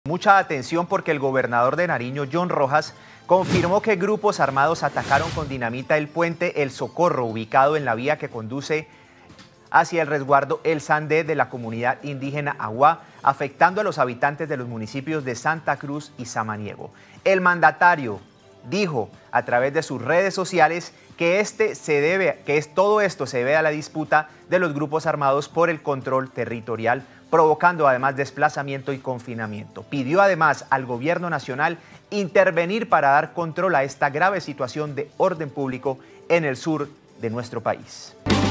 Mucha atención porque el gobernador de Nariño, John Rojas, confirmó que grupos armados atacaron con dinamita el puente El Socorro, ubicado en la vía que conduce hacia el resguardo El Sandé de la comunidad indígena Aguá, afectando a los habitantes de los municipios de Santa Cruz y Samaniego. El mandatario dijo a través de sus redes sociales que todo esto se debe a la disputa de los grupos armados por el control territorial, provocando además desplazamiento y confinamiento. Pidió además al gobierno nacional intervenir para dar control a esta grave situación de orden público en el sur de nuestro país.